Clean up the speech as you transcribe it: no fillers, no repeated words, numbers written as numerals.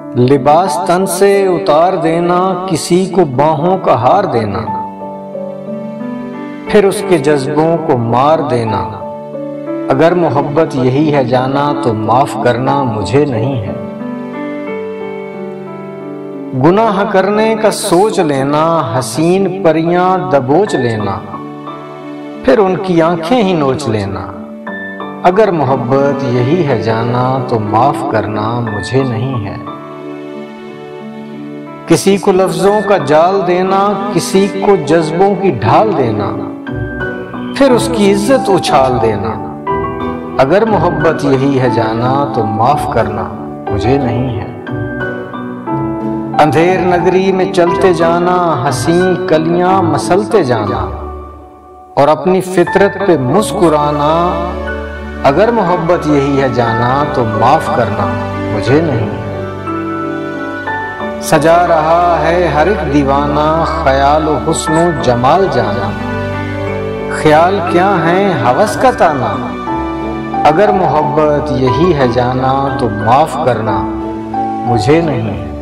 लिबास तन से उतार देना, किसी को बाहों का हार देना, फिर उसके जज्बों को मार देना। अगर मोहब्बत यही है जाना तो माफ करना मुझे नहीं है। गुनाह करने का सोच लेना, हसीन परियां दबोच लेना, फिर उनकी आंखें ही नोच लेना। अगर मोहब्बत यही है जाना तो माफ करना मुझे नहीं है। किसी को लफ्जों का जाल देना, किसी को जज्बों की ढाल देना, फिर उसकी इज्जत उछाल देना। अगर मोहब्बत यही है जाना तो माफ करना मुझे नहीं है। अंधेर नगरी में चलते जाना, हंसी कलियां मसलते जाना और अपनी फितरत पे मुस्कुराना। अगर मोहब्बत यही है जाना तो माफ करना मुझे नहीं है। सजा रहा है हर एक दीवाना, ख्याल व हुस्न जमाल जाना। ख्याल क्या है हवस का ताना। अगर मोहब्बत यही है जाना तो माफ करना मुझे नहीं है।